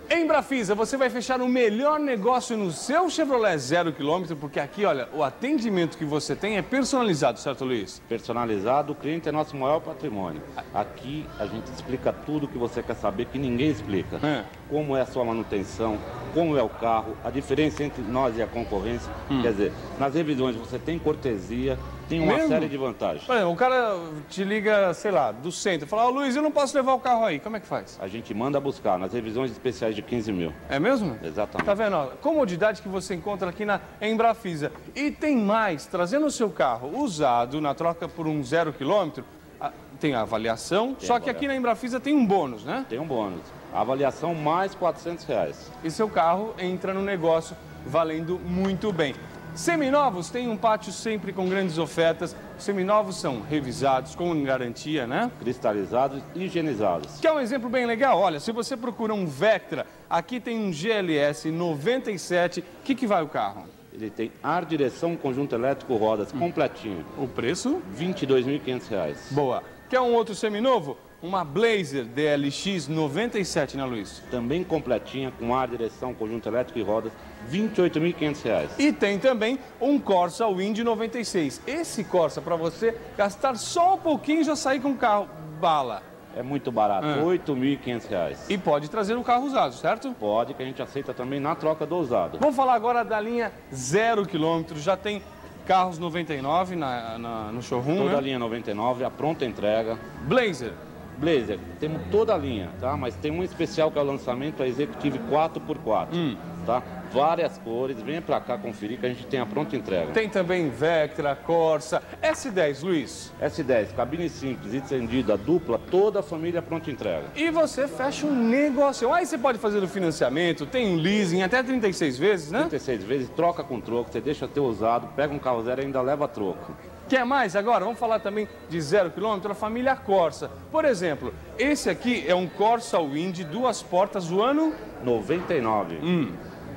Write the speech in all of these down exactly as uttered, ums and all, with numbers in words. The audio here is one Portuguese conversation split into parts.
Embrafisa, você vai fechar o melhor negócio no seu Chevrolet zero quilômetro, porque aqui, olha, o atendimento que você tem é personalizado, certo, Luiz? Personalizado, o cliente é nosso maior patrimônio. Aqui a gente explica tudo o que você quer saber, que ninguém explica. É. Como é a sua manutenção, como é o carro, a diferença entre nós e a concorrência. Hum. Quer dizer, nas revisões você tem cortesia, tem uma Mesmo? série de vantagens. Por exemplo, o cara te liga, sei lá, do centro, fala, ó, Luiz, eu não posso levar o carro aí, como é que faz? A gente manda buscar nas revisões especiais de quinze mil. É mesmo? Exatamente. Tá vendo? Ó, comodidade que você encontra aqui na Embrafisa. E tem mais, trazendo o seu carro usado na troca por um zero quilômetro, tem a avaliação, tem só avaliação. Que aqui na Embrafisa tem um bônus, né? Tem um bônus. A avaliação mais quatrocentos reais. E seu carro entra no negócio valendo muito bem. Seminovos têm um pátio sempre com grandes ofertas. Seminovos são revisados, com garantia, né? Cristalizados e higienizados. Que é um exemplo bem legal. Olha, se você procura um Vectra, aqui tem um G L S noventa e sete. O que, que vai o carro? Ele tem ar, direção, conjunto elétrico, rodas, hum. completinho. O preço? vinte e dois mil e quinhentos reais. Boa. Quer um outro seminovo? Uma Blazer D L X noventa e sete, né, Luiz? Também completinha, com ar, direção, conjunto elétrico e rodas, vinte e oito mil e quinhentos reais. E tem também um Corsa Wind noventa e seis. Esse Corsa, para você gastar só um pouquinho e já sair com o carro bala. É muito barato, ah. oito mil e quinhentos reais. E pode trazer um carro usado, certo? Pode, que a gente aceita também na troca do usado. Vamos falar agora da linha zero quilômetro. Já tem carros noventa e nove na, na, no showroom, Toda né? a linha noventa e nove, a pronta entrega. Blazer. Blazer, temos toda a linha, tá? Mas tem um especial que é o lançamento, a Executive quatro por quatro, hum. tá? Várias cores, venha pra cá conferir que a gente tem a pronta entrega. Tem também Vectra, Corsa, S dez, Luiz. S dez, cabine simples, estendida, dupla, toda a família pronta entrega. E você fecha um negócio. Aí você pode fazer o financiamento, tem um leasing até trinta e seis vezes, né? trinta e seis vezes, troca com troco, você deixa ter usado, pega um carro zero e ainda leva troco. Quer mais agora? Vamos falar também de zero quilômetro, a família Corsa. Por exemplo, esse aqui é um Corsa Wind, duas portas, do ano... noventa e nove. Hum.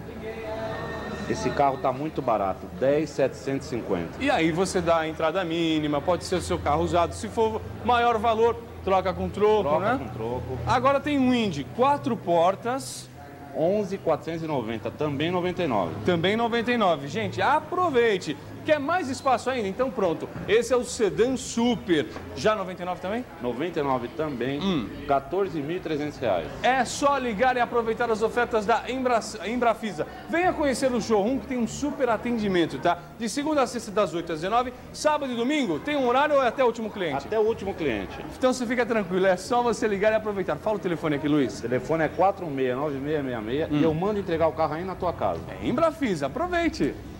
Esse carro está muito barato, dez mil setecentos e cinquenta. E aí você dá a entrada mínima, pode ser o seu carro usado. Se for maior valor, troca com troco, troca né? com troco. Agora tem um Wind, quatro portas... onze mil quatrocentos e noventa, também noventa e nove. Também noventa e nove. Gente, aproveite. Quer mais espaço ainda? Então pronto. Esse é o Sedan Super. Já noventa e nove também? noventa e nove também, hum. quatorze mil e trezentos reais. É só ligar e aproveitar as ofertas da Embra... Embrafisa. Venha conhecer o showroom que tem um super atendimento, tá? De segunda a sexta, das oito às dezenove. Sábado e domingo, tem um horário ou é até o último cliente? Até o último cliente. Então você fica tranquilo, é só você ligar e aproveitar. Fala o telefone aqui, Luiz. O telefone é quatro um seis, nove seis seis seis hum. e eu mando entregar o carro aí na tua casa. É Embrafisa, aproveite.